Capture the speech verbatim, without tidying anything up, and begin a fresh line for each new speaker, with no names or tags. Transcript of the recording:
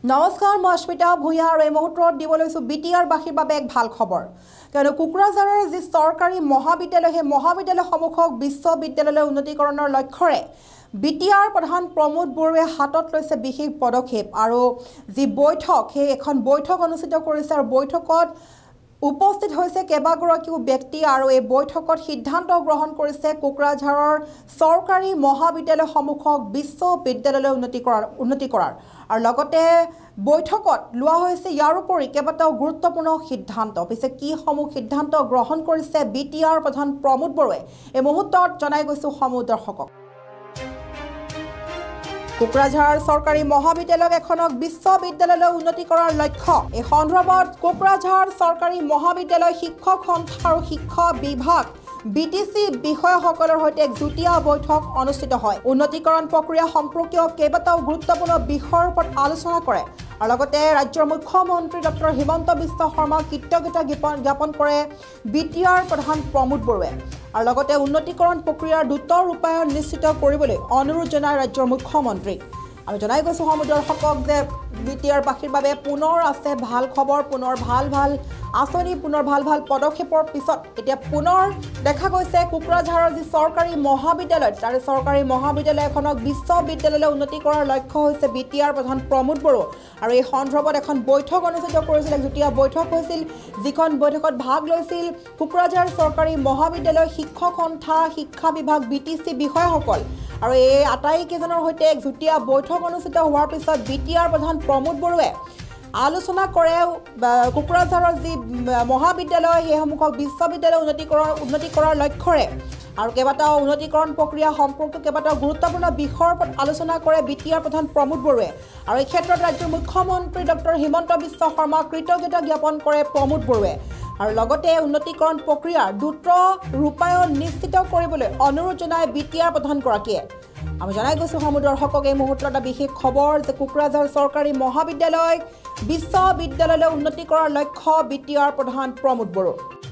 নমস্কাৰ মই অস্মিতা ভূঞা আৰু এই মুহূৰ্তত দিব লৈছো বিটিআৰ বাসীৰ বাবে এক ভাল খবৰ কাৰণ কোকৰাঝাৰৰ যি চৰকাৰী মহাবিদ্যালয় সেই মহাবিদ্যালয় সমূহক বিশ্ববিদ্যালয়লৈ উন্নতিকৰণৰ লক্ষ্যৰে বিটিআৰ প্ৰধান প্ৰমোদ বৰুৱে হাতত লৈছে বিশেষ পদক্ষেপ আৰু যি বৈঠক সেই এখন বৈঠক অনুষ্ঠিত কৰিছে আৰু বৈঠকত উপস্থিত হৈছে কেইবাগৰাকীও ব্যক্তি আৰু এই বৈঠকত সিদ্ধান্ত গ্ৰহণ কৰিছে কোকৰাঝাৰৰ চৰকাৰী মহাবিদ্যালয় সমূহক বিশ্ববিদ্যালয়লৈ উন্নতি কৰাৰ উন্নতি কৰাৰ আৰু লগতে বৈঠকত লোৱা হৈছে ইয়াৰ উপৰি কেইবাটাও গুৰুত্বপূৰ্ণ সিদ্ধান্ত পিছে কি সমূহ সিদ্ধান্ত গ্ৰহণ কৰিছে বিটিআৰ প্ৰধান প্ৰমোদ বৰুৱে এই মুহূৰ্তত জনাই গৈছো সমূহ দৰ্শকক কোকৰাঝাৰ চৰকাৰী মহাবিদ্যালয় এখনক বিশ্ববিদ্যালয়লৈ উন্নতি কৰাৰ লক্ষ্য এই সন্দৰ্ভত কোকৰাঝাৰ চৰকাৰী মহাবিদ্যালয় শিক্ষক সন্থা আৰু শিক্ষা বিভাগ বিটিসি বিষয়সকলৰ সৈতে এক যুটীয়া বৈঠক অনুষ্ঠিত হয় উন্নতিকৰণ প্ৰক্ৰিয়া সম্পৰ্কীয় কেইবাটাও গুৰুত্বপূৰ্ণ বিষয়ৰ ওপৰত আলোচনা কৰে আৰু লগতে ৰাজ্যৰ মুখ্যমন্ত্ৰী ডক্টৰ হিমন্ত বিশ্ব শৰ্মা কৃতজ্ঞতা জ্ঞাপন কৰে বিটিআৰ প্ৰধান প্ৰমোদ বৰুৱে আৰু লগতে উন্নতিকৰণ প্ৰক্ৰিয়াৰ দ্ৰুত ৰূপায়ণ নিশ্চিত কৰিবলৈ অনুৰোধ জনায় ৰাজ্যৰ মুখ্যমন্ত্ৰীক আমি জনাই গৈছো সমূহ দৰ্শকক যে বিটিআৰ বাসীৰ বাবে পুনৰ আছে ভাল খবৰ পুনৰ ভাল ভাল আঁচনি পুনৰ ভাল ভাল পদক্ষেপৰ পিছত এতিয়া পুনৰ দেখা গৈছে কোকৰাঝাৰৰ যি চৰকাৰী মহাবিদ্যালয় তাৰে চৰকাৰী মহাবিদ্যালয় এখনক বিশ্ববিদ্যালয়লৈ উন্নতি কৰাৰ লক্ষ্য হৈছে বিটিআৰ প্ৰধান প্ৰমোদ বড়ো আৰু এই সন্দৰ্ভত এখন বৈঠক অনুষ্ঠিত কৰিছিল যুটীয়া বৈঠক হৈছিল যিখন বৈঠকত ভাগ লৈছিল কোকৰাঝাৰ চৰকাৰী মহাবিদ্যালয় শিক্ষক সন্থা শিক্ষা বিভাগ বিটিসি বিষয়সকল আৰু এই আটাইকেইজনৰ সৈতে এক যুটীয়া বৈঠক অনুষ্ঠিত হোৱাৰ পিছত বিটিআৰ প্ৰধান প্ৰমোদ বড়োৱে আলোচনা কৰে কোকৰাঝাৰৰ যি মহাবিদ্যালয় সেই সমূহক বিশ্ববিদ্যালয় উন্নতি কৰাৰ উন্নতি কৰাৰ লক্ষ্যৰে আৰু কেইবাটাও উন্নতিকৰণ প্ৰক্ৰিয়া সম্পৰ্কীয় কেইবাটাও গুৰুত্বপূৰ্ণ বিষয়ৰ ওপৰত আলোচনা কৰে বিটিআৰ প্ৰধান প্ৰমোদ বড়োৱে আৰু এই ক্ষেত্ৰত ৰাজ্যৰ মুখ্যমন্ত্ৰী ডক্টৰ হিমন্ত বিশ্ব শৰ্মা কৃতজ্ঞতা জ্ঞাপন কৰে প্ৰমোদ বড়োৱে আৰু লগতে উন্নতিকৰণ প্ৰক্ৰিয়াৰ দ্ৰুত ৰূপায়ণ নিশ্চিত কৰিবলৈ অনুৰোধ জনায় বিটিআৰ প্ৰধানগৰাকীয়ে আমি জনাই গৈছো সমূহ দৰ্শকক এই মুহূৰ্তত এটা বিশেষ খবৰ যে কোকৰাঝাৰ চৰকাৰী মহাবিদ্যালয় বিশ্ববিদ্যালয়লৈ উন্নতি কৰাৰ লক্ষ্য বিটিআৰ প্ৰধান প্ৰমোদ বড়ো